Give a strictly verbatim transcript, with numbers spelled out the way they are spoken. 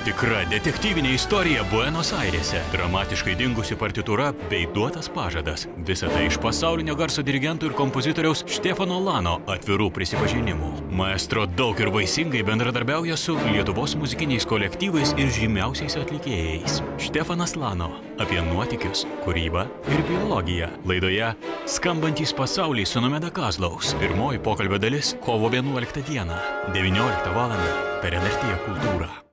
Tikra detektyvinė istorija Buenos Airėse. Dramatiškai dingusi partitūra bei duotas pažadas. Visa tai iš pasaulinio garso dirigentų ir kompozitoriaus Štefano Lano atvirų prisipažinimų. Maestro daug ir vaisingai bendradarbiauja su Lietuvos muzikiniais kolektyvais ir žymiausiais atlikėjais. Štefanas Lano apie nuotykius, kūrybą ir biologiją. Laidoje Skambantys pasauliai su Nomeda Kazlaus. Pirmoji pokalbio dalis kovo vienuoliktą dieną, devynioliktą valandą per L R T Kultūrą.